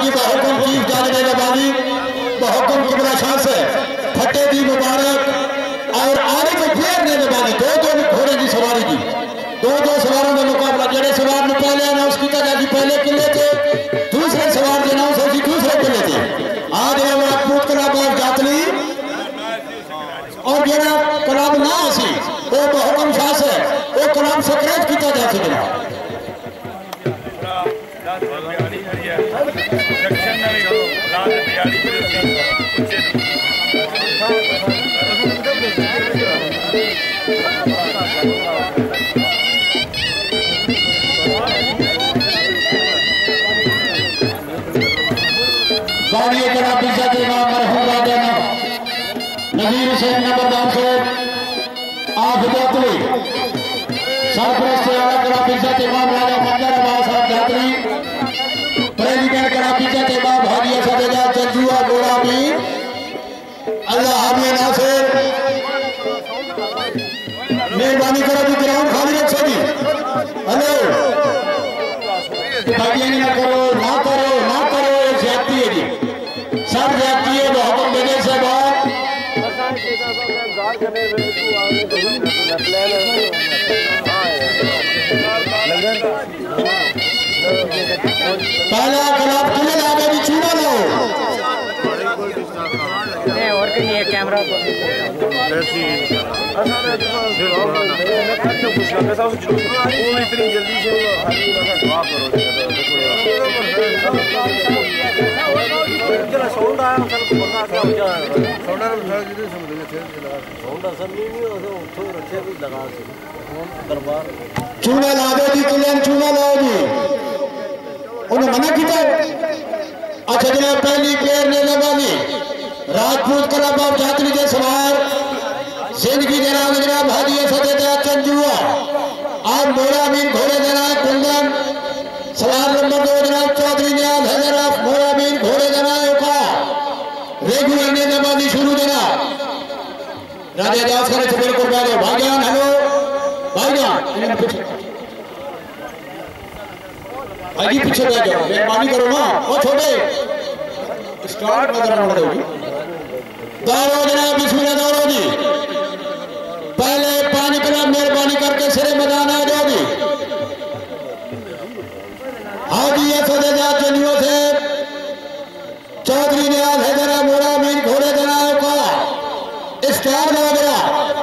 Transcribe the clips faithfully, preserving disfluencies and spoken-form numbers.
जी का हुक्म चीफ जज नेज़ाबादी बहुकुम किबला शाह से फटे दी मुबारक और आरिफ फेर नेज़ाबादी दो दो घोड़े की सवारी की दो दो सवारों में मुकाबला जड़े सवार ने पहले अनाउंस किया जाए पहले किले थे दूसरे सवार के अनाउंस होगी दूसरे किले थे आज राजपूत कलाब और जातली और जरा कलाब ना सी वो बहुकुम शाह से वो कलाब सक्रेत किया जा सकेगा बानिए जनाब इज्जत इमाम मरहूम बादना नजीर हुसैन नंबरदार से आप जातली सरपरस्त आला जनाब इज्जत इमाम राजा मंजर अब्बास साहब जातली प्रेसिडेंट जनाब इज्जत इमाम हाजी सदेजा चंजुआ गोड़ा भी अल्लाह हामी नासिर मेहरबानी करो जी ग्राउंड खाली रख सकी हेलो भागियां ना करो ना करो ना करो ज्यादती है जी सब ज्यादती है बहुकुम देने से बाद पहला गुलाब किले लागे भी चूड़ा लो और कहीं ये कैमरा इतनी जल्दी से दुआ करो साउंड आया सर पता क्या हो जाए साउंड असर नहीं नहीं तो रखे भी लगा से दरबार चूड़ा ला दो जी किले चूड़ा लाओ जी उन्हें मना किया अच्छा जनाब पहली पेड़ ने लगानी राजपूत कलाब और जातली के सवार जिंदगी जनाब जनाब हाजी सदेजा चंजुआ और मोरा मीन घोड़े जनाब कुंदन सवार नंबर दो जनाब चौधरी नियाज हैदराबाद मोरा मीन घोड़े जनाब का रेगुलर नेज़ाबादी शुरू जनाब राजा जास करे तो बिल्कुल बैठो भाईजान हेलो भाईजान भाई पीछे बैठ जाओ मेहरबानी करो ना ओ छोटे स्टार्ट नजर आने दोगी दौड़ो जनाब बिस्मिल्लाह दौड़ो जी पहले पानी कला मेहरबानी करके सिरे मैदान आ जाओ जी हाजी सदेजा चंजुआ से चौधरी नियाज हैदरा मोरा मीन घोड़े जनाब का स्टार हो गया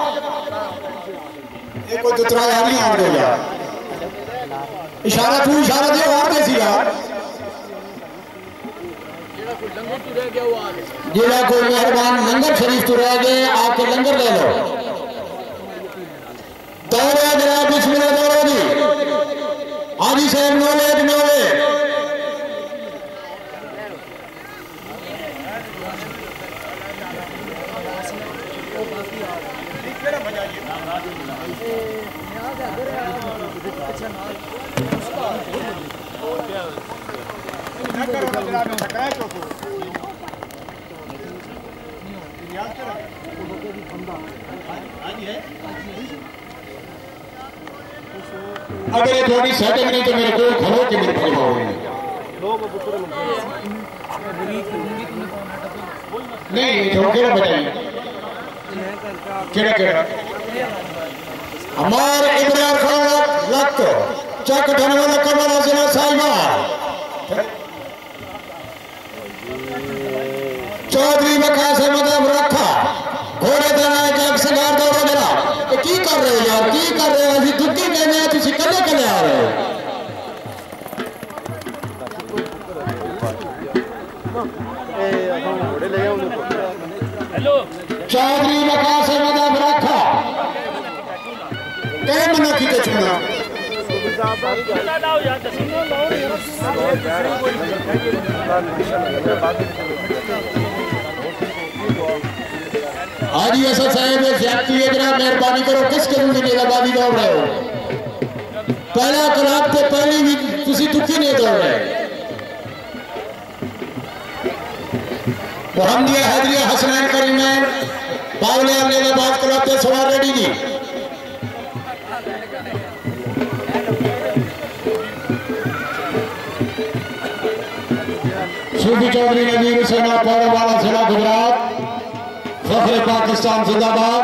एक को दूसरा यार नहीं आ गया इशारा तू इशारा दे और कैसी यार जिला कोई मेहरबान लंगर शरीफ तो रह गए आपके लंगर ले लो दौड़ो जनाब बिस्मिल्लाह दौड़ो जी हाजी साहब नौले नौले अगर ये थोड़ी सेटिंग नहीं तो मेरे को खड़ो के मेरे भाई नहीं थोड़ा केड़ा बताइए केड़ा केड़ा हमारे इब्रार खान लक चक धन वाला कमला जिला साहिबा चौधरी मक्का से मतलब रखा घोड़े देना जग सिंगार दौड़ो जरा तो की कर रहे हो यार की कर रहे हो अभी दुखी कहने हैं तुसी कले कले आ रहे हो चौधरी मक्का से मतलब रखा क्या मना की तो चुना आज ऐसा साहब ज्यादती है जनाब मेहरबानी करो किस किस्म की नेज़ाबादी दौड़ रहे हो पहला कलाब तो पहली भी तुसी दुखी नहीं दौड़ रहे मोहम्मदिया हैदरिया हसनैन करीमैन बावलिया नेज़ाबाद क्लब के सवार रेडी जी सूफी चौधरी नवीर सेना पौड़वाला जिला गुजरात, फखरे पाकिस्तान जिंदाबाद।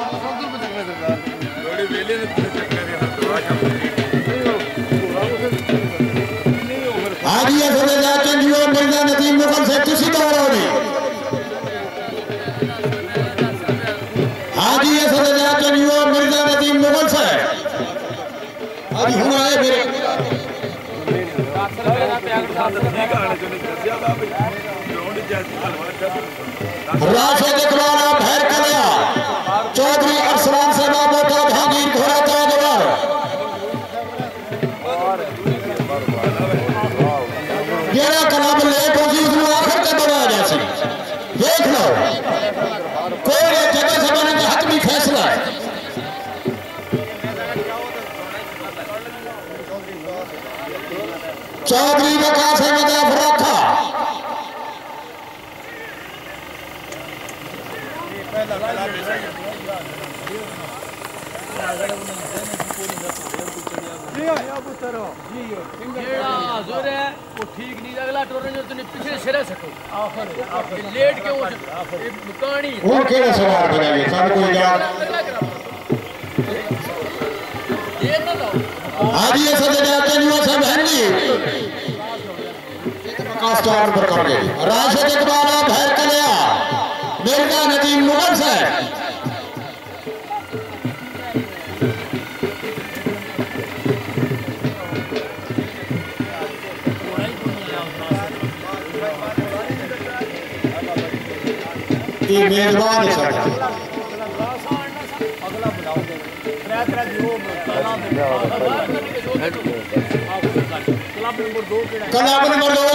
हाजी असद जाचंजू मिर्जा नदीम मुगल से किसी दौर नहीं। हाजी असद जाचंजू मिर्जा नदीम मुगल से हाजी हुआ है मेरे राशिद इकबाल भैर कलिया चौधरी अरसलान से बाबोटा जहांगीर घोड़ा ताजवर। जेड़ा कलाम लेट हो सी उसमें आखिर तक दबा जैसी देख लो कोई जगह से बने का हतमी फैसला है। चौधरी विकास है मजाफ रखा ठीक नहीं अगला टूर्नामेंट जो पिछले सिरे सको लेट के वो कहानी वो केड़ा सवाल बनाइए सब कोई याद ये ना दो आज ये सदे जाते नहीं सब हंडी कास्ट और पर कर गई। राशिद इकबाल भैर कलिया मिर्जा नदीम मुगल से ये मेजबान है सर अगला बुलाओगे क्लास नंबर दो क्लब नंबर दो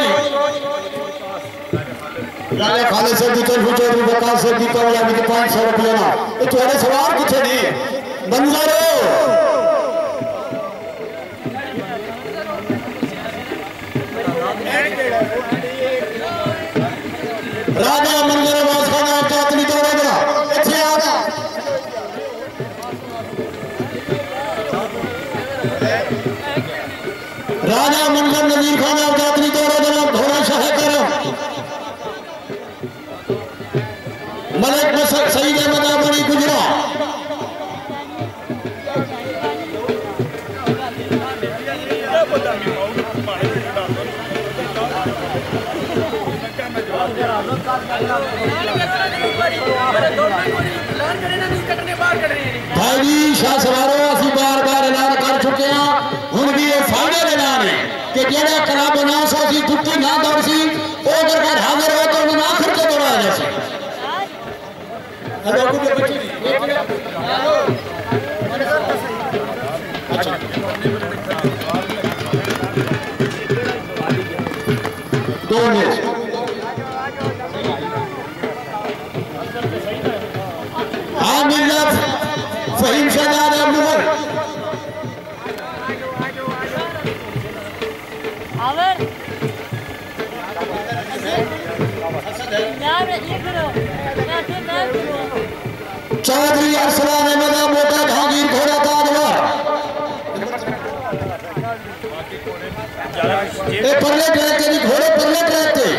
राजा खालिद साहब की तरफ चौधरी विकास साहब की कवला में पाँच सौ रुपये ना ये तुम्हारे सवाल कुछ नहीं बंजारो राजा मंदिर वास खाना चातनी तोड़ा गया अच्छे आ गया राजा मंदिर नजीर खाना चातनी तोड़ा गया घोड़ा शाह करम मलिक सईद अहमद बनी गुजरा भाई शाह सवारो असि बार बार ऐलान कर चुके हैं हुण भी ये फायदे दे ऐलान है कि जेड़ा क्लब ना सौ सी टुट्टी ना दौड़ सी वो अगर घर हाजिर हो तो उन्हें आखिर से दौड़ा जैसे दो मिनट हाँ मिर्जा फहीम शहजाद मुगल चौधरी अरसलान अहमद मोटा जहांगीर घोड़ा ताजवर ये परले ट्रैक के घोड़े परले ट्रैक के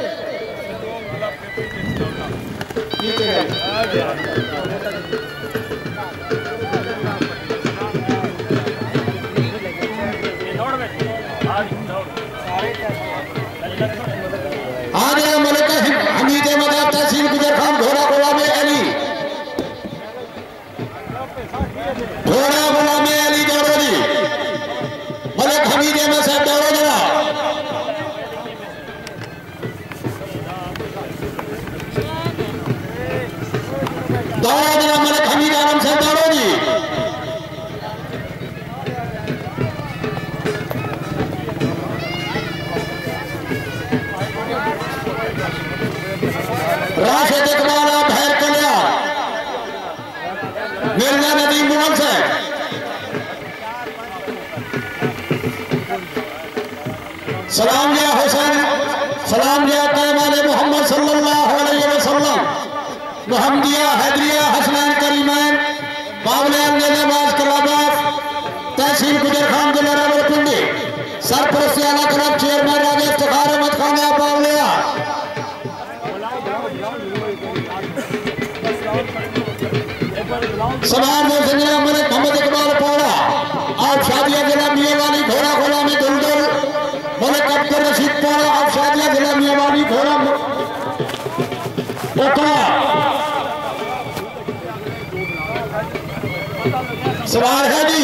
आ गया मलिक हमीद अहमद तहसील गुजर खान घोड़ा गुलाम अली घोड़ा गुलाम अली दौड़ोली मलिक हमीद अहमद साहब दौड़ो जरा दौड़ो जरा मलिक हमीद आलम साहब दौड़ो जी राशिद इकबाल भैर कलिया मिर्जा नदीम मुगल से सलाम या हुसैन सलाम या पैमाने मोहम्मद सल्लल्लाहु अलैहि वसल्लम मुहम्मदिया हैदरिया हसनैन करीमैन बावले नेवाज कलाबाद तहसील गुजर खान जिला रावलपिंडी सरपरस्ती आला क्लब चेयरमैन राजा इफ्तिखार अहमद खान बावले सवार में संजना मलिक मोहम्मद इकबाल पौड़ा और शादिया जिला मियावाली घोड़ा घोड़ा में दुलदुल मलिक अब्दुल रशीद पौड़ा और शादिया जिला मियावाली घोड़ा ओका सवार है जी,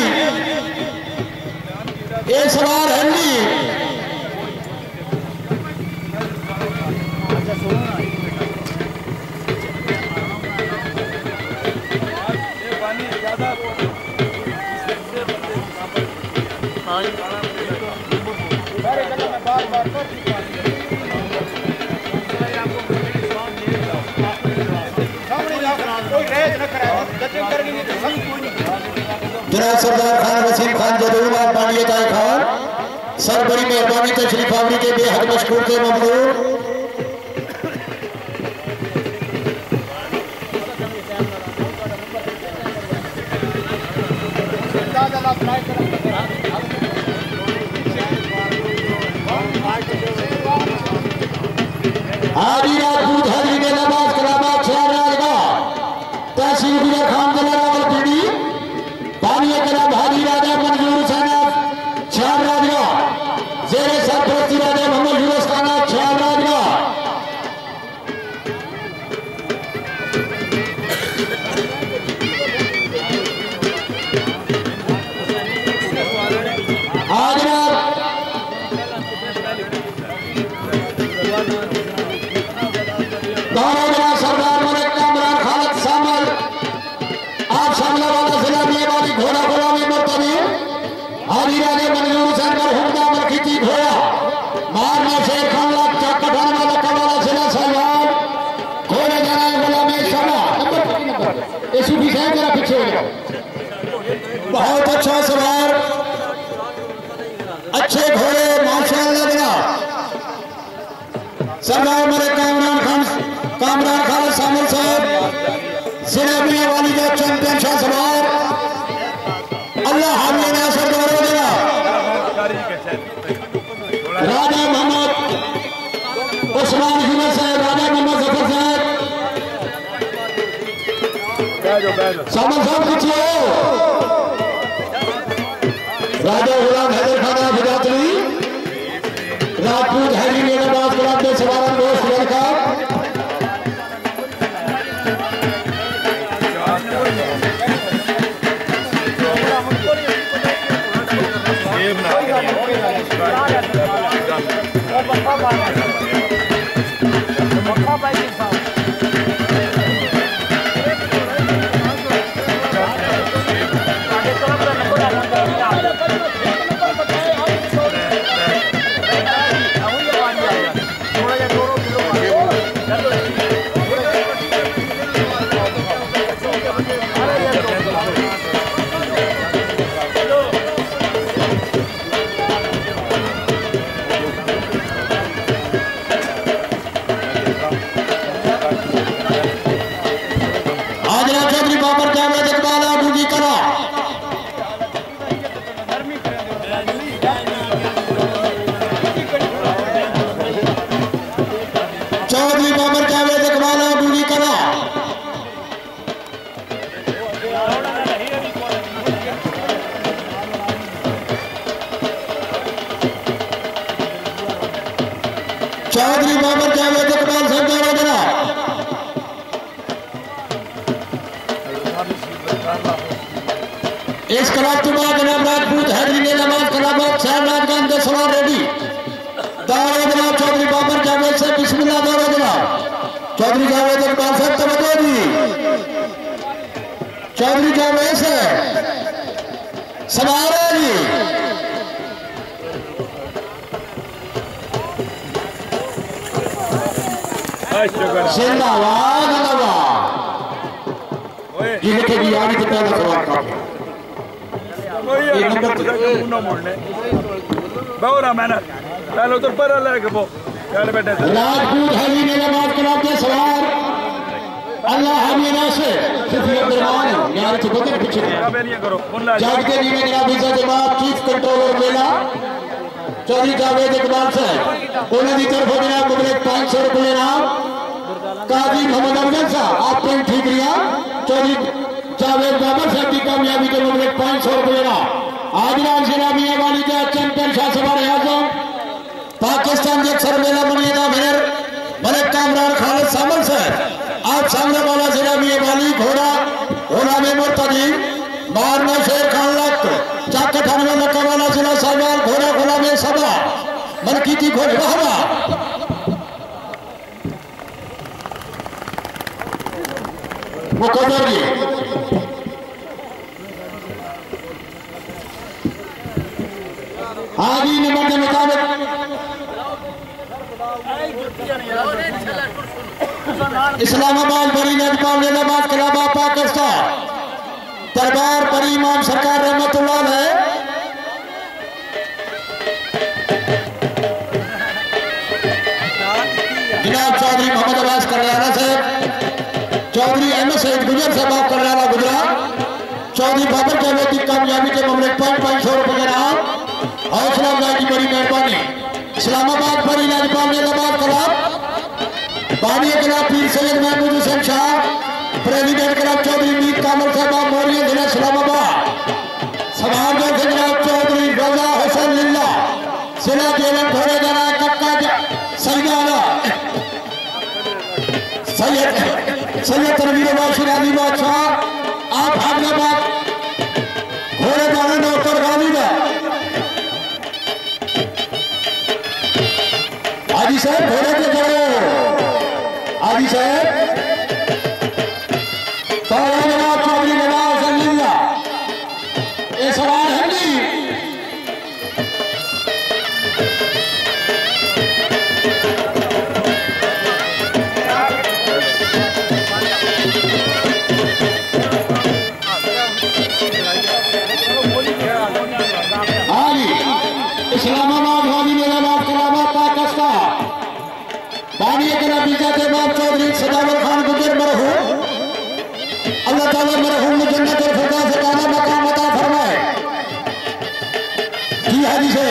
ये सवार है जी। जनाब सरदार खान वसीम खान जदूरबाद पांडिया ताई खान सर बड़ी मेहरबानी तशरीफ आवरी के बेहद मशकूर थे ममनून। हाजी राजपूत हाजी के नवाज कलाबाद शहर राजगा तहसील गुजर खान जिला रावलपिंडी पानिया कलाब हाजी राजा मंजूर सेना शहर राजगा जेरे सरपरस्ती राजा मोहम्मद यूनुस खाना शहर राजगा। आज सरदार मलिक कामरान खालिद सामल आप शामला वाला जिला मियावाली घोड़ा घोड़ा में मुर्तबी हाजी राजे मंजूर हुसैन पर हुक्म मलकीती घोड़ा मारना शेर खान लाख चक पठाना लक्का वाला जिला सलमान घोड़े जाना गोला में शमा नंबर नंबर एसयूपी साहब जरा पीछे हो जाओ। बहुत अच्छा सवार अच्छे घोड़े माशाअल्लाह जनाब सरदार मलिक कामरान खान कामरान खालिद सामल साहब जिला मियावाली का चैंपियन शाह सवार अल्लाह हामिद नासर गौरव देना राजा मोहम्मद उस्मान यूनुस साहब राजा मोहम्मद जफर साहब सामल साहब पीछे हो। राजा गुलाम हैदर खान बिजातली राजपूत हैरी ने नवाज गुलाम के सवार दोस्त लड़का चौधरी बाबर जावेद इकबाल डूडी कला चौधरी बाबर जावेद इकबाल सरदार जनाब इस कलाब के बाद जनाब राजपूत हैदरी ने नवाज कलाबाद शहर राजगंज के सवार रेडी दारा जनाब चौधरी बाबर जावेद से बिस्मिल्लाह दारा जनाब चौधरी जावेद इकबाल साहब तवज्जो दी चौधरी जावेद से सवार है जी जिंदाबाद जिंदाबाद ये लिखेगी यानी तो पहला सवाल का ये नंबर बहुत मेहनत पहले तो पर लेके वो चल बेटे राजपूत हैवी ने नवाज कलाब के सवार अल्लाह हमें नासे सिर्फ अब्दुलरहमान यानी तो बगैर पीछे करो जज के नीचे जनाब इज्जत जमात चीफ कंट्रोलर मेला चौधरी जावेद इकबाल साहब उन्हें की तरफ जनाब मुझे पाँच सौ रुपये नाम काजी मोहम्मद अफजल साहब आप पेन ठीक रिया चौधरी जावेद सौ रुपये का आजरान जिला मियां वाली का चैंपियन शाह सवार आजम पाकिस्तान के सर मेला बनिए का विनर मलिक कामरान खालिद सामल साहब आप सामने वाला जिला मियां वाली घोड़ा घोड़ा में मुर्तदी मारना शेर खान लक चाक अठानवे मक्का वाला जिला साहबान घोड़ा घोड़ा में सभा मलकी की घोड़ा वाहवा मुकद्दर जी आदि नंबर के मुताबिक इस्लामाबाद बड़ी नजमाल निजामाबाद कलाबा पाकिस्तान दरबार परी इमाम सरकार रहमतुल्लाह है जनाब चौधरी मोहम्मद अब्बास करलाना साहब चौधरी अहमद सईद गुजर साहब करलाना गुजरात चौधरी बाबर जावेद की कामयाबी के मामले पाँच पाँच सौ रुपए का नाम हौसला अफजाई की बड़ी मेहरबानी इस्लामाबाद पर इलाजबाद निजामाबाद क्लब बानी club Pir Syed Mahmood Hussain Shah president club Chaudhry Mir कामल साहब मौर्य जिला इस्लामाबाद सवार जो जनाब चौधरी रजा हुसैन लिल्ला जिला जेलन घोड़े जाना कक्का सैयादा सैयद सैयद तनवीर वाशिर अली बादशाह आप हैदराबाद घोड़े जाने डॉक्टर गांधी का आदि साहब घोड़े के जाओ आदि साहब तो जनाब चौधरी नवाज अल्लीला ये सवाल है नहीं इस्लामाबाद वाली निजामाबाद कलाबा पाकिस्तान बानी कला बीजा के बाप चौधरी सदावर खान गुजर मरहूम अल्लाह ताला मरहूम में जन्नत और फिरदौस से काला मकाम अता फरमाए जी हाजी से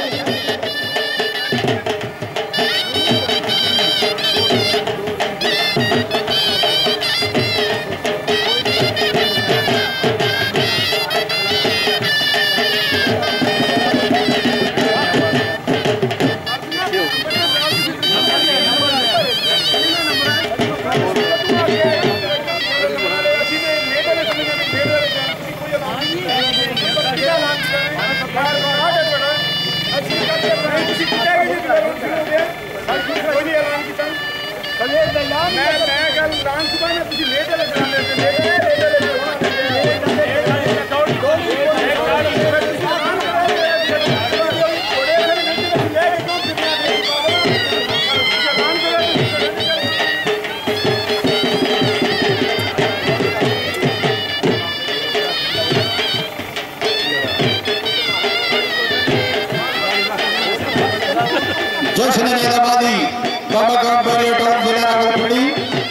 जश्न निजामाबादी बाबागाम बड़ी टाउन जिला रावलपिंडी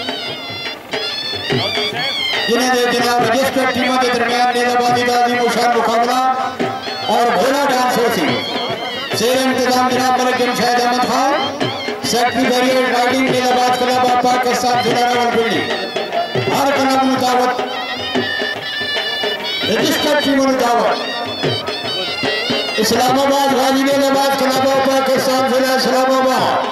जिन्हें दे जनाब रजिस्टर्ड टीमों के दरमियान निजामाबादी का अजीम शान मुकाबला और घोड़ा डांस होती शेर इंतजाम जनाब Malik Jamshed Ahmed Khan secretary barrier riding Nizamabad club Pakistan जिला रावलपिंडी हर क्लब मुताबिक रजिस्टर्ड टीमों मुताबिक इस्लामाबाद गाजी निजामाबाद क्लब पाकिस्तान जिला इस्लामाबाद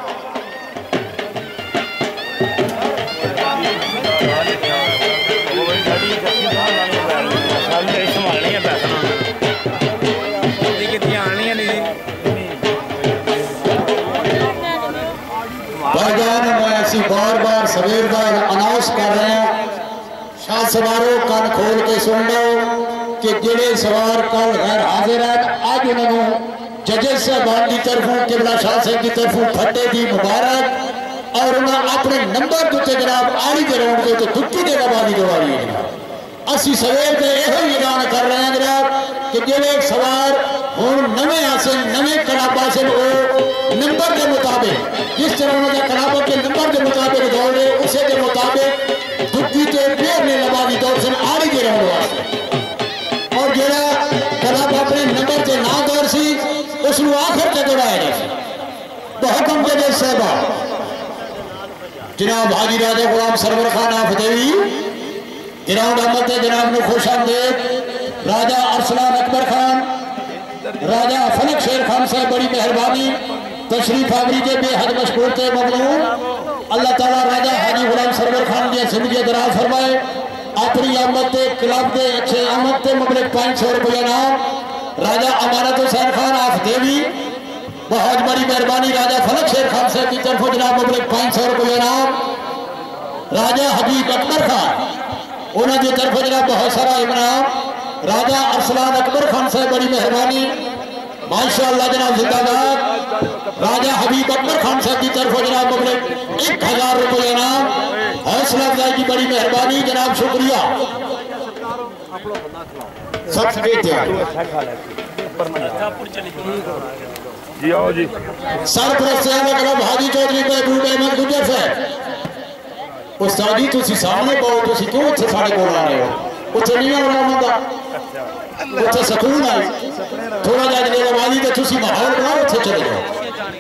भाईजान मैं ऐसी बार बार सवेर का अनाउंस कर रहे हैं शाह सवारों कान खोल के सुन लो कि जिले सवार कल गैर हाजिर है अज उन्होंने जजेस साहबान की तरफों किबला शाह साहब की तरफों फटे की मुबारक और उन्हें अपने नंबर के जनाब आली ग्राउंड के उत्ते दुक्की के बाजी दवाई है जनाब असी सवेर से यह ऐलान कर रहे हैं जनाब कि जिले सवार हूँ नवे आसन नवे कलाबा से नंबर के मुताबिक जिस तरह उन्होंने कलाबों के नंबर के मुताबिक दौड़े उसे के मुताबिक दुक्की के पेड़ ने लबादी दौड़ से आली ग्राउंड वास्ते और जरा कलाब अपने नंबर से ना दौड़ सी उसको आखिर से दौड़ाया तो हुक्म जज साहबा जनाब हाजी राजा गुलाम सरवर खान आफदेवी ग्राउंड अहमद जनाब ने खुश आमदेद राजा अरसलान अकबर खान, राजा फलक शेर खान साहब बड़ी मेहरबानी तशरीफ आवरी के बेहद मशहूर थे ममनून। अल्लाह ताला राजा हाजी गुलाम सरवर खान की जिंदगी दराज फरमाए। अपनी आमद के क्लब के अच्छे आमद के मुबलिक पाँच सौ रुपया नाम। राजा अमानत हुसैन खान आफ देवी बहुत बड़ी मेहरबानी राजा फलक शेर खान साहब की तरफ जनाब मुबलिक पाँच सौ रुपया नाम। राजा हबीब अकबर खान उन्होंने तरफ जनाब बहुत सारा इनाम। राजा अरसलान अकबर खान साहब बड़ी मेहरबानी माशाअल्लाह जनाब जिंदाबाद। राजा हबीब अकबर खान साहब की तरफ जनाब मुबलिक एक हजार रुपये इनाम। हौसला अफजाई की बड़ी मेहरबानी जनाब शुक्रिया। जी आओ जी सरप्रस्त क्लब हाजी चौधरी महबूब अहमद गुजर साहब उस्ताद जी तुसी सामने पाओ तुसी क्यों इत्थे साडे कोल आ रहे हो उत्थे नहीं आना होंदा उत्थे सुकून है थोड़ा जिहा जदे आवाज़ी ते तुसी माहौल बनाओ उत्थे चले जाओ।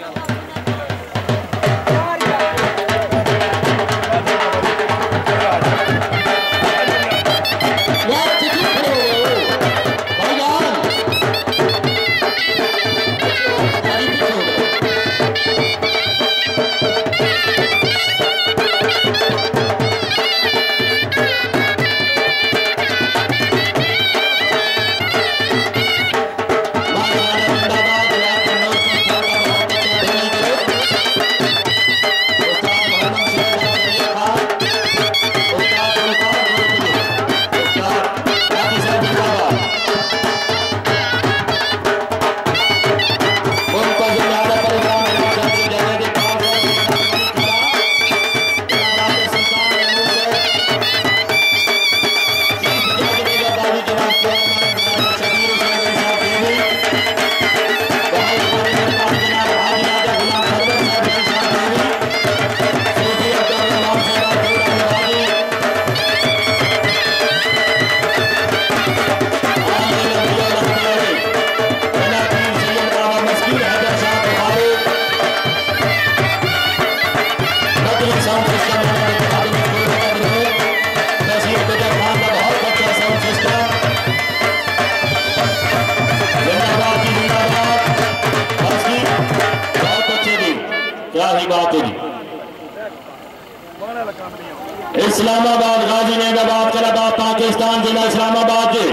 इस्लामाबाद गाजी नेगाबाद कलाबाद पाकिस्तान जिला इस्लामाबाद के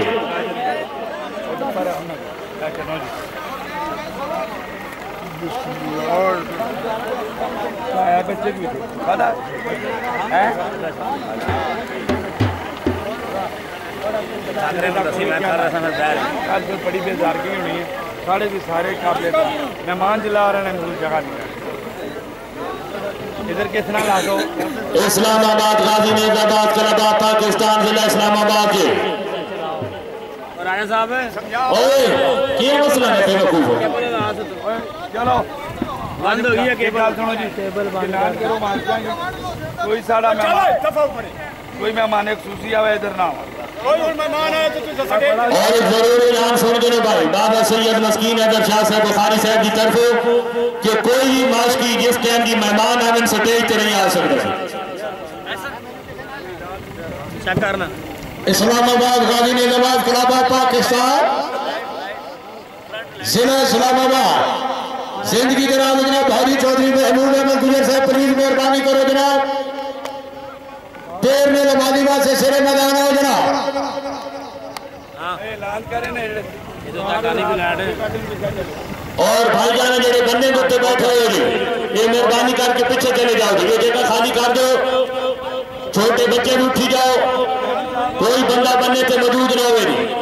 बच्चे भी थे पता है बड़ी बेजार की होनी है साढ़े भी सारे काबिल मेहमान जिला रहे हैं मुझे जगह नहीं इधर कितना लाखों इस्लामाबाद गाजी नेगाबाद कलाबाद पाकिस्तान जिला इस्लामाबाद के राजा साहब ओए क्या मसला है बेवकूफ चलो बंद हो गई है केबल सुनो जी टेबल बंद करो मान जाएंगे कोई साड़ा मेहमान कोई मेहमान एक सूसी आवे इधर ना कोई और मेहमान आए तो तुझे सके और एक जरूरी ऐलान सुन के भाई बाबा सैयद मस्कीन हैदर शाह साहब बुखारी साहब की तरफ कि कोई भी माश की जिस टाइम की मेहमान आवे स्टेज पे नहीं आ सकता चेक करना इस्लामाबाद गाजी नेगाबाद कलाबाद पाकिस्तान जिला इस्लामाबाद जिंदगी जनाब जनाब हाजी चौधरी महबूब अहमद गुजर साहब प्लीज मेहरबानी करो जनाब देर में लमादीबाद से सिरे मैदान हो जनाब और भाईजान जेडे बंदे के उत्ते बैठे हुए जी ये मेहरबानी करके पीछे चले जाओ जी ये जगह खाली कर दो छोटे बच्चे भी उठी जाओ कोई बंदा बनने से मौजूद ना हो जी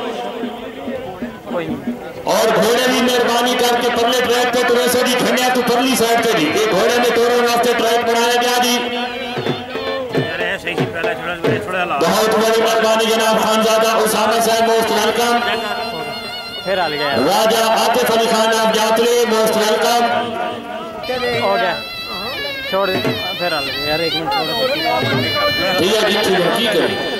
और घोड़े भी मेहरबानी करके परले ट्रैक पे तो वैसे भी खन्या तो परली साइड से जी ये घोड़े में दोनों रास्ते ट्रैक बनाया गया जी बहुत बड़ी मेहरबानी जनाब खानजादा उसामा साहब मोस्ट वेलकम फिर आ गया राजा आतिफ अली खान आप जातले मोस्ट वेलकम हो गया छोड़ फिर आ गया यार एक मिनट ठीक है जी ठीक है ठीक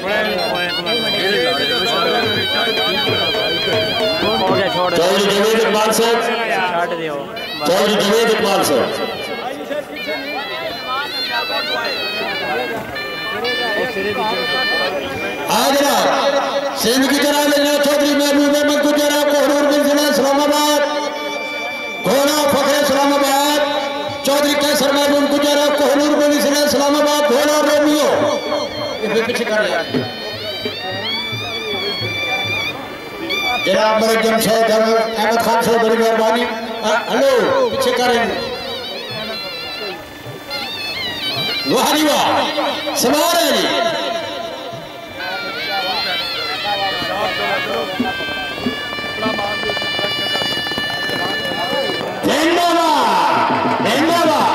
है छोड़ चौधरी जवेद इकबाल साहब छाट दियो चौधरी जवेद इकबाल साहब आज सिंध की तरह लेना चौधरी महबूब अहमद गुजर कोहनूर बिन जिला इस्लामाबाद, घोड़ा फखरे इस्लामाबाद, चौधरी कैसर महबूब गुजर कोहनूर बिन जिला इस्लामाबाद, घोड़ा रोमियो पीछे कर जनाब मलिक जमशेद अहमद खान साहब बड़ी मेहरबानी। हेलो पीछे करें वाह वाह सवार है जी। धन्यवाद धन्यवाद।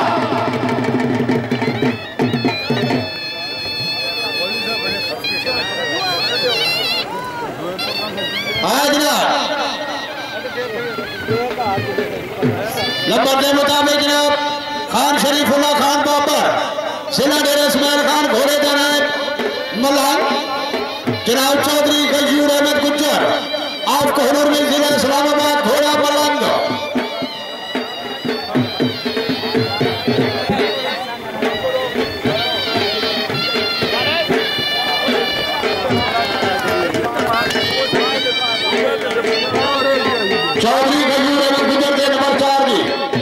आज नंबर के मुताबिक जनाब खान शरीफुल्लाह खान बाबर, जिला डेरा इस्माइल खान घोड़े का नायब मलान, जनाब चौधरी गयूर अहमद गुज्जर आप कोहनूर में जिला इस्लामाबाद, घोड़ा मलांग। चौधरी गयूर अहमद गुज्जर के नंबर चार की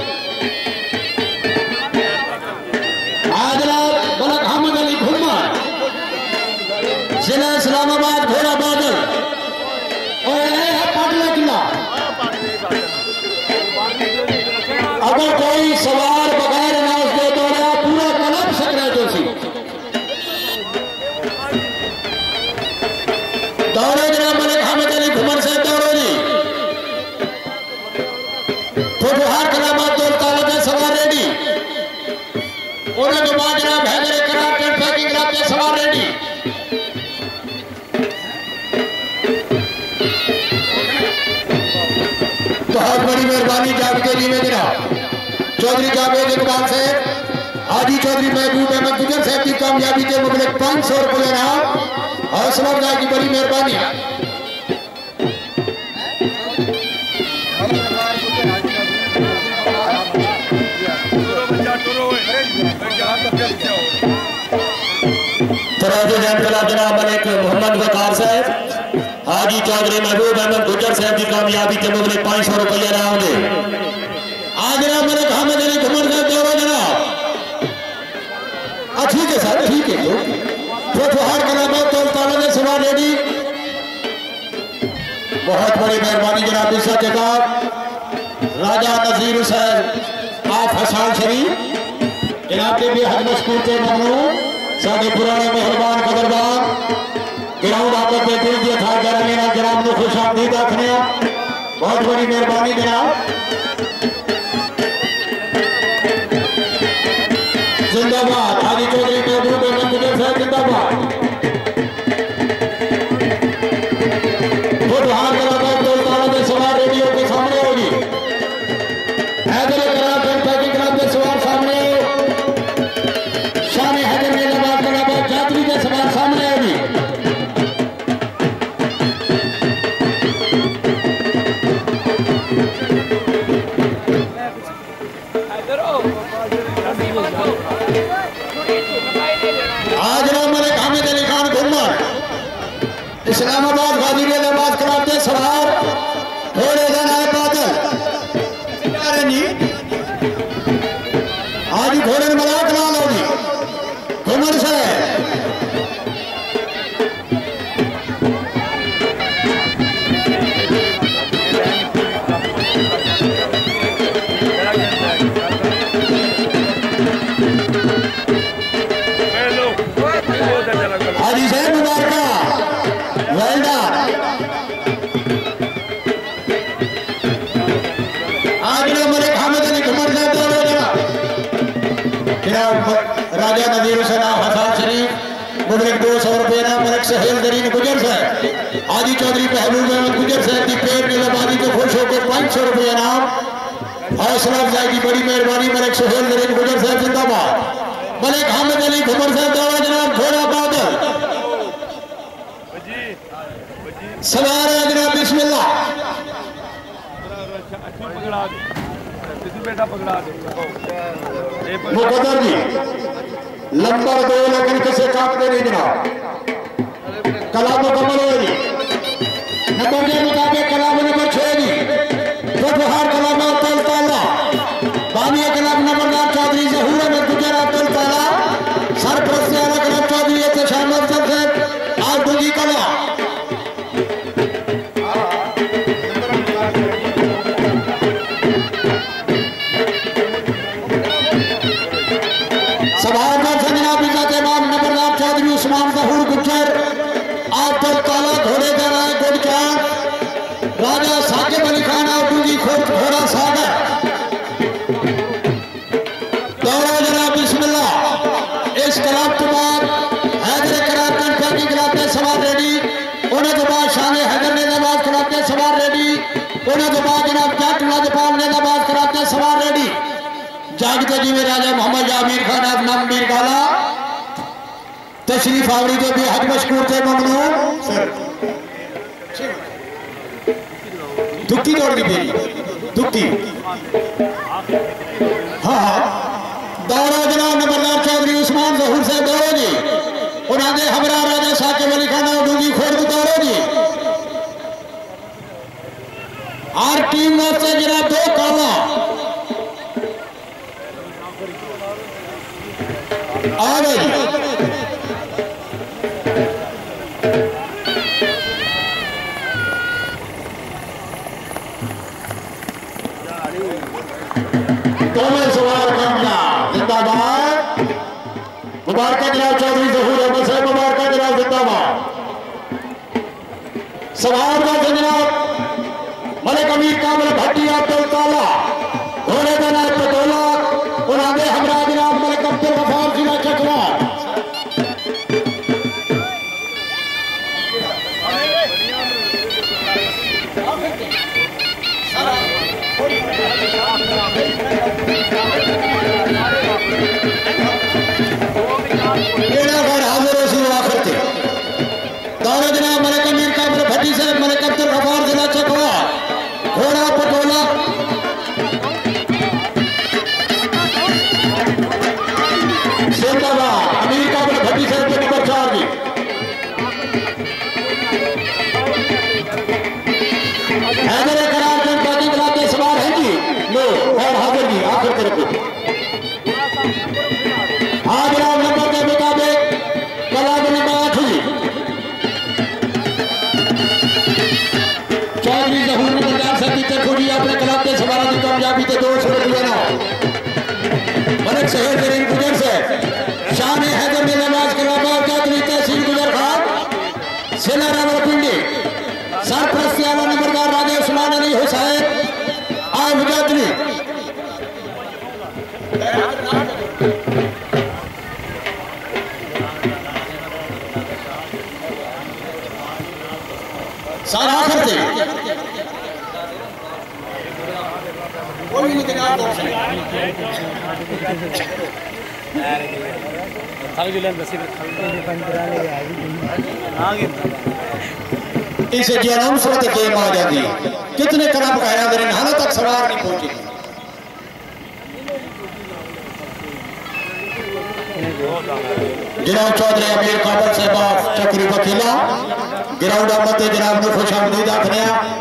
जिला इस्लामाबाद, घोड़ा बादल और पाटला किला। अगर कोई सवार बगैर नाश दे तो पूरा कलब सकता तो सी दौड़े जनाब मलिक हामिद अली घुमर साहब दौड़ो जी फुटहार कलाबाद दौड़ तालब सवार रेडी। उन्होंने बाद जनाब हैदर करार पैकिंग रात सवार रेडी। बहुत बड़ी मेहरबानी जाब के लिए जनाब चौधरी जावेद इकबाल साहब, हाजी चौधरी महबूब अहमद गुजर साहब की कामयाबी के मुताबिक पांच सौ रुपये इनाम, हौसला अफजाई की बड़ी मेहरबानी। जनाब मलिक मोहम्मद वकार साहब, हाजी चौधरी महबूब अहमद गुजर साहब की कामयाबी के मुताबिक पांच सौ रुपये इनाम दे। आज जनाब मलिक हामिद अली घुमर साहब दौरा जनाब। ठीक है सर ठीक है। फुटहार कलाबाद दौड़ ताला में सवार रेडी। बहुत बड़ी मेहरबानी जनाब इस जगह राजा नजीर हुसैन आप हसान शरीफ जनाब के भी हज मशकूर के ममनू साढ़े पुराने मेहरबान कदरदान ग्राउंड आपको दिल दिया था मेरा जनाब को खुश आमदीद आखने। बहुत बड़ी मेहरबानी जनाब। जिंदाबाद हाजी चौधरी महबूब अहमद गुजर साहब जिंदाबाद। फुटहार कलाबाद दौड़ ताला में सवार रेडियो के सामने होगी। हैदर करार पैकिंग क्लब के सवार सामने, शान हैदर मेलाबाद कलाबाद जातरी के सवार सामने होगी। आज मलिक हामिद अली खान घुमर इस्लामाबाद गाजी मेलाबाद क्लब के सवार घोड़े का नायब बादल जी आज घोड़े मलाक लाल होगी घुमर से हाजी साहब मुबारका वेल्डा। आज मलिक हामिद अली घुमर साहब दौड़ो जनाब राजा नजीर हुसैन हसन शरीफ मुबलिक दो सौ रुपये ना मलिक सहेल दरीन गुजर साहब, हाजी चौधरी महबूब अहमद गुजर साहब की पेड़ नीलाबादी को खुश होकर पांच सौ रुपये इनाम, हौसला अफजाई की बड़ी मेहरबानी मलिक सहेल दरीन गुजर साहब जिंदाबाद। मलिक हामिद अली घुमर साहब दौड़ा जनाब घोड़ा बादल सवार है जनाब बिस्मिल्लाह। मुकद्दर जी नंबर दो लेकिन किसे काटते नहीं जनाब। कलाम मुकम्मल हो जी। नंबर के मुताबिक कलाम नंबर छह जी तो बिहार कलाम अब्दुल ताला बानिया कलाम नंबरदार चौधरी जहूर अहमद गुजर अब्दुल ताला सरप्रस्त आला कलाम चौधरी एहतशाम अफजल साहब आज दूजी कला सभागार से जनाब इज्जत इमाम नंबरदार चौधरी उस्मान जहूर गुजर अब्दुल ताला घोड़े का राय गुड़चार राजा साकिब अली खान और दूजी खोट घोड़ा सागर दौरा जनाब बिस्मिल्लाह। इस कलाम के बाद हैदर करार कंठा की गिराते सवार रेडी उन्हें के बाद शान हैदर ने नमाज कराते सवार रेडी उन्हें के बाद जनाब जट लाजपाल ने नमाज कराते सवार रेडी जागते जी में राजा मोहम्मद जामीर खान आप नाम मीर गाला तशरीफ आवरी जो भी हज मशकूर थे ममनून दुक्की दौड़ की बेरी दुक्की हाँ हाँ दौरा जनाब नंबरदार चौधरी उस्मान जहूर से दौड़ो जी उन्होंने हमरा राजा साकिब अली खान और दूजी खोड़ दौड़ो जी हर टीम वास्ते जनाब दो काला आ गई दोनों सवार कामना जिंदाबाद मुबारक जनाब चौधरी जहूर अहमद साहब मुबारक जनाब जिंदाबाद। सवार का जनाब मलिक अमीर कामिल भट्टी अब्दुल ताला घोड़े का नाम पटोला उन्होंने हमरा जनाब मलिक अब्दुल गफार जिला चकवा हाजिर रसूल आखिर थे दौरा जनाब मलिक अमीर कामिल भट्टी साहब मलिक अब्दुल गफार जिला चकवा घोड़ा पटोला जिंदाबाद अमीर कामिल भट्टी साहब के नंबर चार जी हैदर करार जन बाकी गिलाते सवार हैं जी लो और हाजिर जी आखिर के रखो हाँ जनाब नंबर के मुताबिक कलाम नंबर आठ जी चौधरी जहूर नंबरदार साहब की तरफ जी अपने कलाते सवार की कामयाबी के दो सौ रुपये ना मलिक शहर करीम गुजर से शान हैदर ने नमाज कलामा चौधरी तहसील गुजर खान जिला रावलपिंडी सरप्रस्त आला नंबरदार राजा उस्मान अली हुसैन आ मुजादली सारा आखिर थे इस जन्म सूरत गेम आ जाती कितने कदम कहना मेरे हाल तक सवार नहीं पहुंची जनाब चौधरी अमीर काबल साहब चक्री वकीला ग्राउंड अहमद जनाब ने खुश आमदीद आखने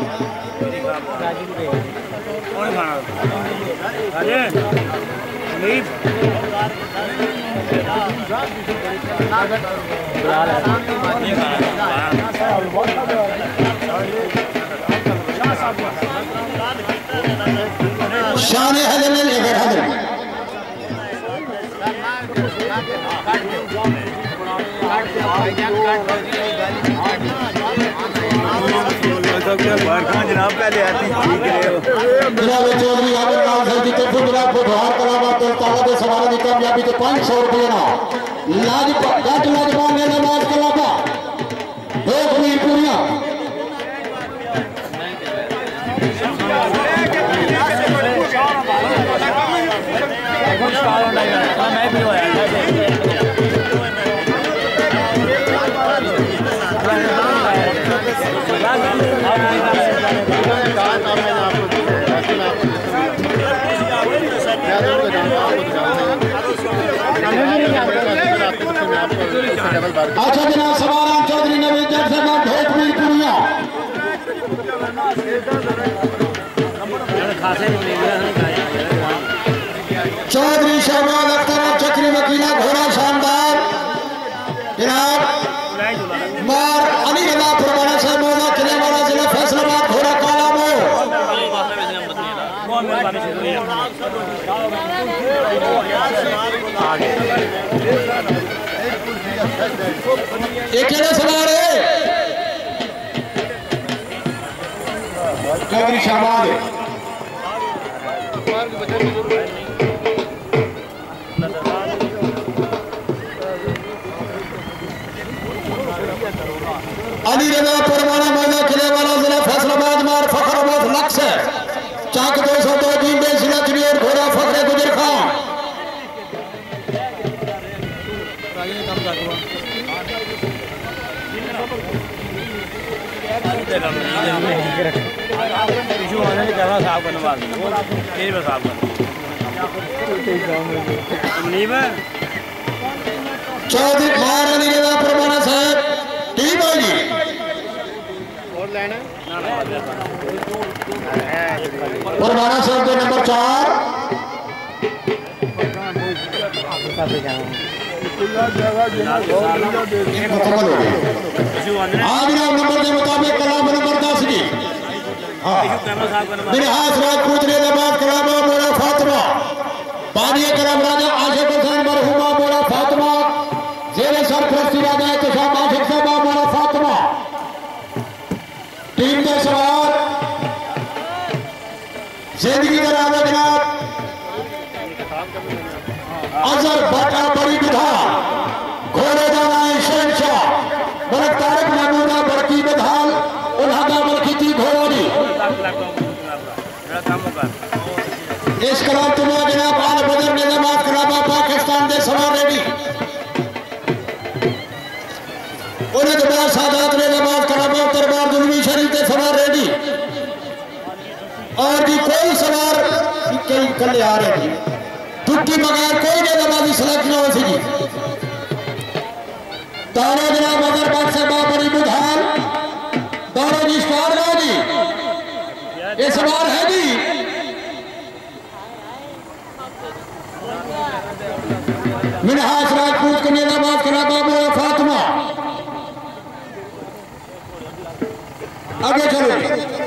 शान हैदर ने लेकर हैदर जनाब पहले आती जनाब चौधरी आमिर नाम साहब की तरफ जनाब बुधवार कलाम अब्दुल ताला के सवालों की कामयाबी के पाँच सौ रुपये ना लाज जट लाजपाल ने नमाज कलामा दो खमीर पूरियां मैं भी आपको अच्छा जनाब सवाराम चौधरी नवीद जट साहब ढोकवीर पुरिया चौधरी शहबाज अख्तर चक्री वकीला घोड़ा शानदार जनाब मार अली रजा पुरवाना साहब मौला किले वाला जिला फैसलाबाद घोड़ा काला मो एक सवार है चौधरी शहबाज अली रजा पुरवाना मौला किले वाला जिला फैसलाबाद मार फखराबाद लक्स है चाक दो सौ दो तीन बेच लक्ष्मी और घोड़ा फखरे गुजर खान चौधरी मार अली रजा पुरवाना साहब टीम होगी पुरवाना साहब के नंबर चार आज नंबर के मुताबिक कलाम नंबर दस की बिरहास राजपूत ने नमाज कलामा मोरा फातिमा पानी कलाम राजा आशिक हुसैन मरहुमा मोरा फातिमा जेरे सरपरस्ती राजा इत्तेशाम आशिक साहब मोरा फातिमा टीम के सवार जिंदगी का राजा जनाब अजहर बटा बड़ी विधान घोड़े जाना शहनशाह मलक तारक महमूदा बड़की विधान उल्हादा मलखीती घोड़ी इस कलाम तुम्हें जनाब आल बदर ने नमाज कलामा पाकिस्तान के सवार रेडी उन्हें दोबारा सादात ने नमाज कलामा दरबार दुलवी शरीफ के सवार रेडी और भी कोई सवार कई कल आ रहे हैं दुखी बगैर कोई ने नमाजी सिलेक्ट ना हो सकी तारा जनाब अजहर बट से बाबरी बुधान तारा जी स्टार जी ये सवार है जी मिनहास राजपूत के नमाज कलामा मोरा फातिमा आगे चलो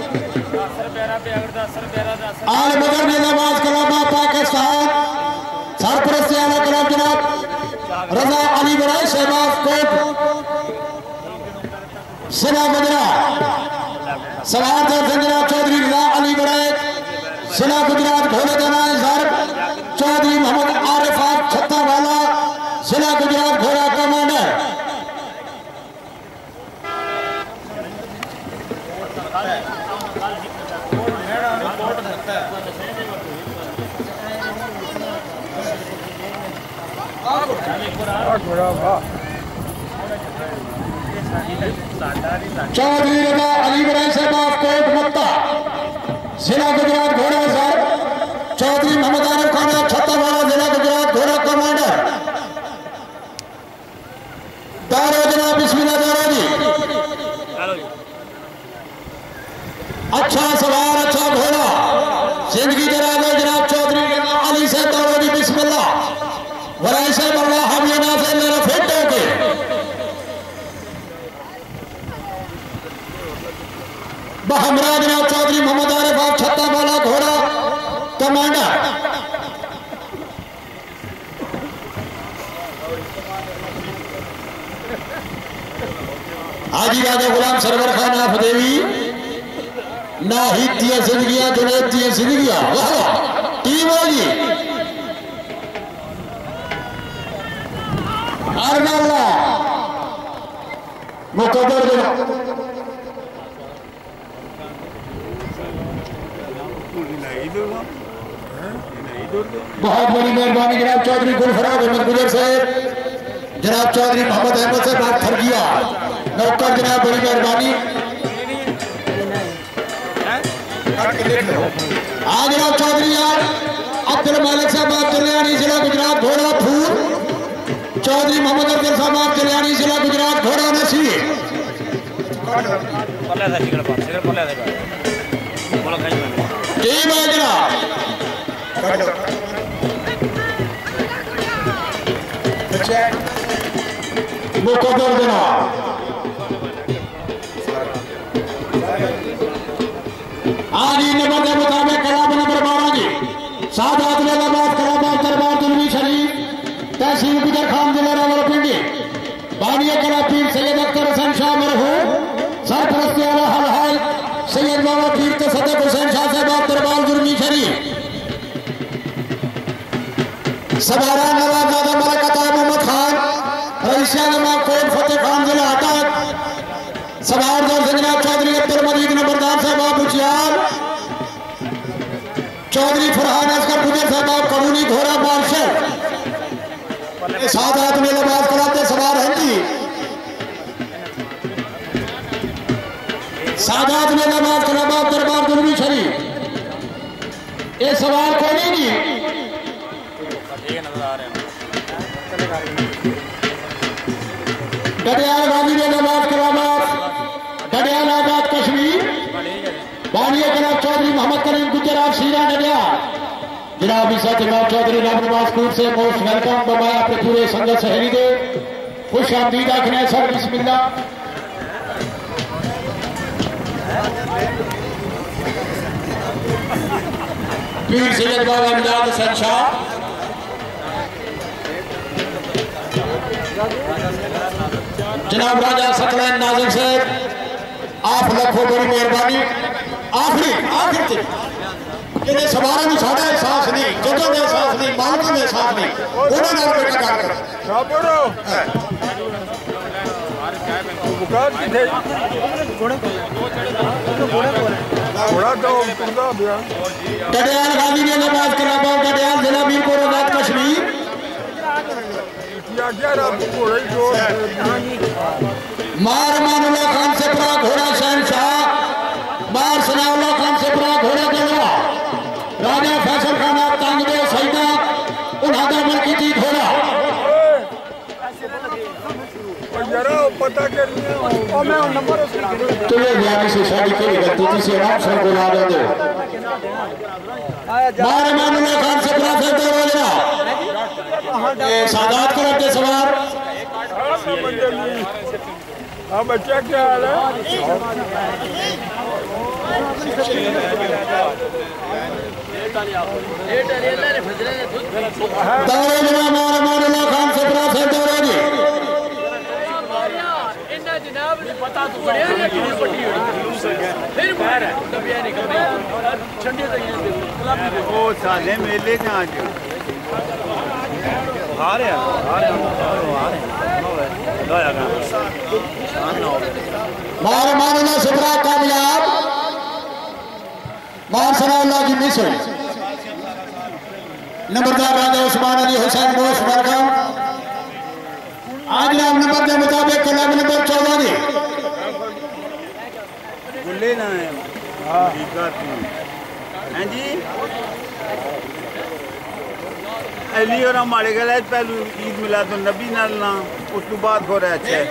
आल बदर ने नमाज कलामा पाकिस्तान सरपरस्ती आला कलाम जनाब रजा अली बड़ाई शहबाज कोट सिला गुजरा सवार दर्शन जनाब चौधरी रजा अली बड़ाई सिला गुजरात घोड़े जाना इजहार चौधरी मोहम्मद आरिफ छत्ता वाला सिला गुजरात घोड़ा कमांडर चौधरी रजा अली बड़ाई साहब कोट मत्ता जिला गुजरात घोड़ा सर चौधरी मोहम्मद आरिफ खान छत्ता वाला जिला गुजरात घोड़ा कमांडर दारो जनाब बिस्मिल्लाह दारो जी अच्छा सवार अच्छा घोड़ा जिंदगी जनाब जनाब चौधरी अली से दारो जी बिस्मिल्लाह वराई से अल्लाह हम ये ना से मेरा फिट हो के बहमरा जनाब चौधरी मोहम्मद आरिफ छत्ता वाला घोड़ा कमांडर हाजी राजा गुलाम सरवर खान आफ देवी ना ही दिया जिंदगियां जुनेद दिया जिंदगियां वाह टीम होगी अरनाला मुकद्दर बहुत बड़ी मेहरबानी जनाब चौधरी गुलफराज अहमद गुजर साहब जनाब चौधरी मोहम्मद अहमद से बात कर दिया नौकर जनाब बड़ी मेहरबानी आज जनाब चौधरी यार अब्दुल मालिक साहब बात कर रहे हैं जिला गुजरात घोड़ा फूल चौधरी मोहम्मद अफजल साहब कल्याणी जिला गुजरात घोड़ा नसीब टीम है जनाब मुकद्दर जनाब आज ही नंबर के मुताबिक कलाम नंबर बारह जी सादात लालाबाद कलाबाद दरबार दुलवी शरीफ तहसील गुजर खान जिला रावलपिंडी बानिया कला पीर सैयद अख्तर हसन शाह मरहूम सरपरस्ती आला हलहाल सैयद बाबा पीर तसद्दुक हुसैन शाह साहब दरबार दुलवी शरीफ सबारा नवाबजादा मलकता मोहम्मद खान रईसियानमा कोट फतेह खान जिला अटक सबारदार जनाब चौधरी अब्दुल मजीद नंबरदार साहब उचियार चौधरी फरहान असगर गुजर साहब कबूली घोड़ा मार्शल सादात में नमाज कराते सवार हंदी सादात में नमाज कलाबाद दरबार दुलवी शरीफ ये सवाल कोई नहीं डडियाल गांधी ने नमाज कलाबाद डडियाल आबाद कश्मीर बानिया जनाब चौधरी मोहम्मद करीम गुजरात शीरा डडियाल जनाब ईसा जनाब चौधरी राम नवाज स्कूल से मोस्ट वेलकम बमाया अपने पूरे संगत शहरी दे खुश आमदीद आखने सर बिस्मिल्लाह पीर सैयद बाबा इमदाद हसन शाह जनाब राजा सकलैन नाजिम साहब आप लखों बड़ी मेहरबानी आखिरी आखिर जिन्हें सवारा में साढ़ा एहसास नहीं जदों का एहसास नहीं मालवा में एहसास नहीं उन्होंने नाल बेटा गल कर शाबाश बुखार किथे घोड़े घोड़ा तो तुरदा गया डडियाल गांधी ने नमाज कलाबाद डडियाल जिला मीरपुर आजाद कश्मीर या क्या रब घोड़े जोर मार मानुल्लाह खान से परा घोड़ा शहनशाह मार सनाउल्लाह खान से परा घोड़ा गलवा राजा फैसल खान आप तांगदे सईदा उन्हादा मलकी जी घोड़ा यारो पता करनी है और मैं नंबर तो ये यानी से शादी की गलती से आप सब को ला दे मार मानुल्लाह खान से परा से दो रोजा ये सादात करब के सवार हां बच्चा क्या हाल है दौरे जनाब मार मानुल्लाह खान से परा से दो रोजे जनाब ने पता तो पड़े या कितनी पट्टी हुई फिर बाहर दबिया निकल गई ठंडे तक ओ साले मेले में आज आ रहे आ रहे आ रहे लाया गा मार मानुल्लाह से परा कामयाब मार सनाउल्लाह की मिशन नंबरदार राजा उस्मान अली हुसैन बोस वेलकम आज नाम नंबर के मुताबिक कलाम नंबर चौदह जी बुल्ले ना है हां हैं जी अली और हमारे गले पहलू ईद मिलाद नबी नाल ना उस तो बाद हो रहा है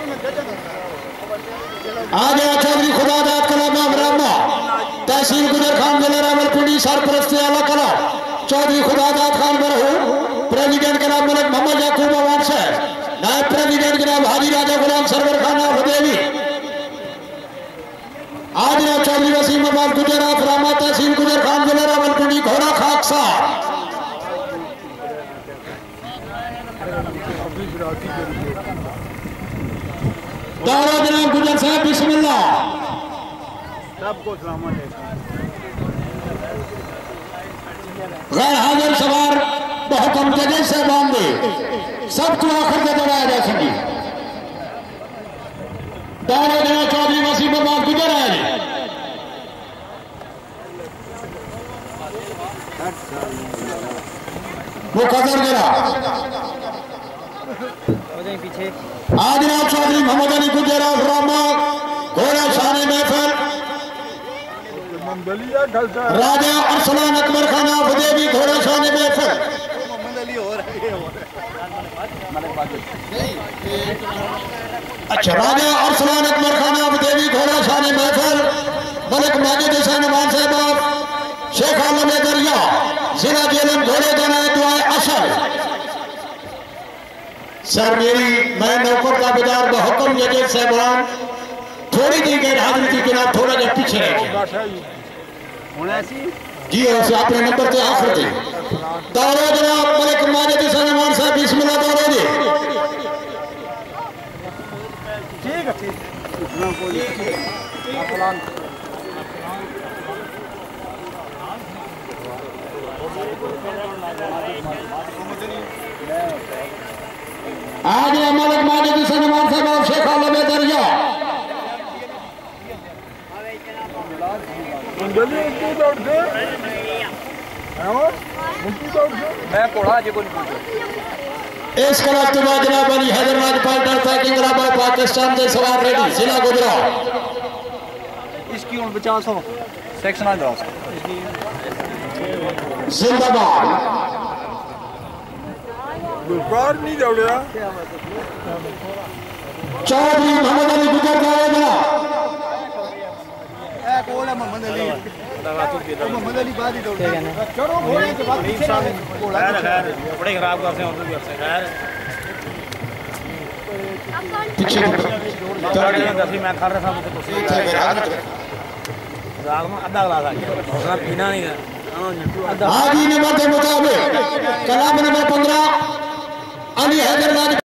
आज चौधरी खुदादाद कलाम अमरामा तहसील गुजर खान जिला रावलपिंडी सरपरस्ती आला कला चौधरी खुदादाद खान मरहूम प्रेसिडेंट कलाम मलिक मोहम्मद याकूब अवान साहब नायब प्रेसिडेंट जनाब हाजी राजा गुलाम सरवर खान हुदैवी आज ना चौधरी वसीम अब्बास गुजरात रामा तहसील गुजर खान जिला रावलपिंडी घोड़ा खाकसा दारा जनाब गुजर साहब बिस्मिल्लाह सबको सलाम गैर हाजिर सवार बहुकम जगह से बांधे सबको आखिर में दौड़ाया जा सके दारा जनाब चौधरी वसीम अब्बास गुजर आए वो कदर जरा पीछे आज जनाब चौधरी मोहम्मद अली गुजरात रामा घोड़ा शानी महफल राजा अरसलान अकबर खान हुदैवी घोड़ा शानी महफल अच्छा राजा अरसलान अकबर खान अब देवी घोड़ा शान महफल मलिक माजिद हुसैन मान साहब शेख आलम दरिया जिला जेलम घोड़े देना दुआए असल सर मेरी मैं नौकर का बिदार बहुकम जजेद साहबान थोड़ी दी गैर हाजिरी की बिना थोड़ा जब पीछे रह जी ऐसे अपने नंबर से आखिर थे दौड़ो जनाब मलिक माजिद हुसैन मान साहब बिस्मिल्लाह दौड़ो जी ठीक है ठीक आज मलिक माजिद हुसैन मान साहब और शेख आलम दरिया मैं कोड़ा जी इस खिलाफ तुम जनाब अली हैदराबाद फाइटर फाइटिंग इलाहाबाद पाकिस्तान से सवार रेडी जिला गुजरात इसकी उन पचास हो सेक्शन आ जाओ जिंदाबाद बाहर नहीं दौड़िया चौधरी मोहम्मद अली गुजर जाएगा ए कोल है मोहम्मद अली मोहम्मद अली बाद ही दौड़े चढ़ो घोड़े के बाद पीछे घोड़ा खैर बड़े खराब करते हैं उनको भी खैर पीछे दसी मैं खा रहा था मुझे कुछ राग में आधा गिलास आ गया दूसरा पीना नहीं था आगे नंबर के मुताबिक कलाम नंबर पंद्रह अली हैदराबाद